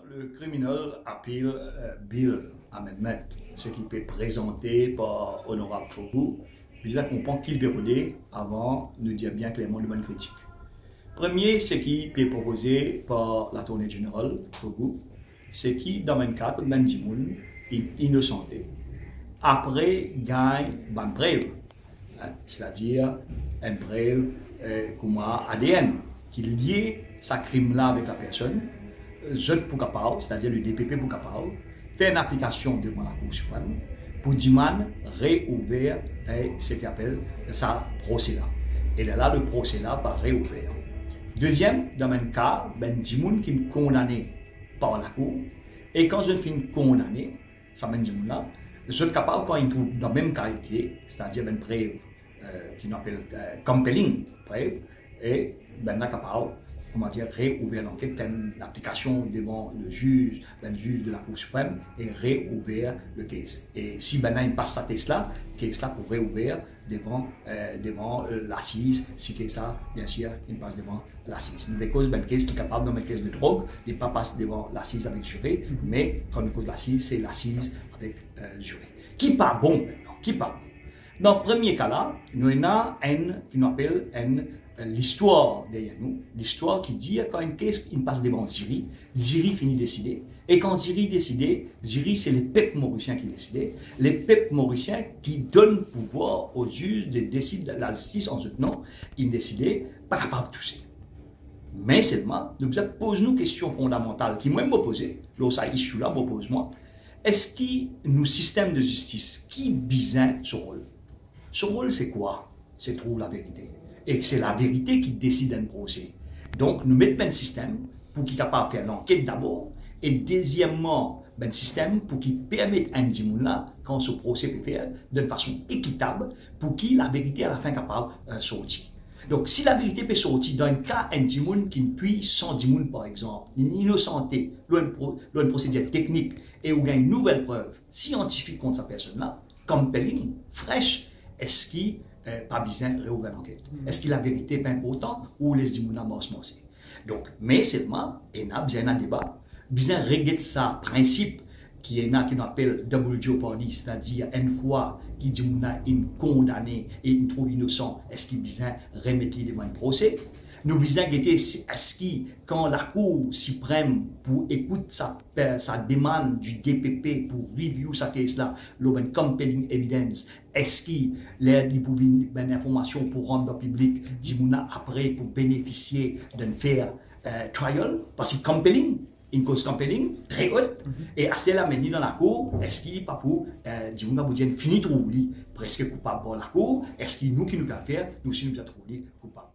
le criminel appelle Bill Amendment, ce qui peut présenter par Honorable Fogou. Je comprends qu'il peut regarder avant de dire bien clairement de bonnes critiques. Premier, ce qui peut proposé par l'attorney général Fogou, c'est qui dans le cas de Bendimoun innocenté. Après, gagne une preuve, c'est-à-dire une preuve comme ADN qui lie ce crime-là avec la personne. Je pour capable, c'est-à-dire le DPP pour capable, faire une application devant la Cour suprême pour demander réouvrir ce qu'on appelle ça procès-là. Et là, le procès-là va réouvrir. Deuxième, dans le cas, ben Dimoun qui est condamné par la Cour. Et quand je finis condamné, ça ben Dimoun là, je suis capable quand il trouve dans le même qualité, c'est-à-dire une preuve qui appelle compelling preuve, et ben là capable, comment dire, réouvrir l'enquête, l'application devant le juge de la Cour suprême et réouvrir le case. Et si ben là il passe sa case-là pour réouvrir devant l'assise, si case-là, bien sûr, il passe devant l'assise. Une cause, ben case qui est capable dans une case de drogue, il ne passe devant l'assise avec juré, mais quand on cause l'assise, c'est l'assise avec juré. Qui pas bon maintenant? Qui pas bon? Dans le premier cas-là, nous avons qui nous appelle l'histoire derrière nous, l'histoire qui dit quand une caisse passe devant Ziri, Ziri finit décider. Et quand Ziri décide, Ziri c'est les peuples mauriciens qui décident, les peuples mauriciens qui donnent pouvoir aux juges de décider de la justice en ce temps, ils décident pas capable de toucher. Mais seulement, nous posons une question fondamentale qui moi me poser, là ça issue là me pose moi, est-ce que nos systèmes de justice qui bisaient ce rôle? Ce rôle c'est quoi? C'est trouver la vérité. Et c'est la vérité qui décide d'un procès. Donc, nous mettons un système pour qu'il soit capable de faire l'enquête d'abord, et deuxièmement, un système pour qu'il permette à un là, quand ce procès peut faire d'une façon équitable, pour qu'il la vérité à la fin capable de sortir. Donc, si la vérité peut sortir dans un cas un qui tue 110 par exemple, une innocenté, une procédure technique, et où il y a une nouvelle preuve scientifique contre cette personne-là, compelling, fraîche, est-ce qu'il pas besoin de réouvrir l'enquête? Est-ce que la vérité est pas importante ou les dimouna morse? Donc, mais seulement, il y a besoin d'un débat, besoin de régler ça principe qui est qui appelle double jeopardy, c'est-à-dire une fois qui dimouna est condamné et il trouve innocent, est-ce qu'il besoin de remettre devant un procès? Nous besoin de guetter est-ce que quand la Cour suprême pour écouter sa demande du DPP pour review sa case-là, l'open compelling evidence, est-ce qu'il a une information pour rendre public, dimouna après pour bénéficier d'un fair trial, parce que compelling, une cause compelling, très haute, et à cela là dans la Cour, est-ce qu'il n'est pas pour dimouna Boudien finit trouver presque coupable par la Cour, est-ce qu'il nous qui nous a fait, nous aussi nous a trouvé coupable.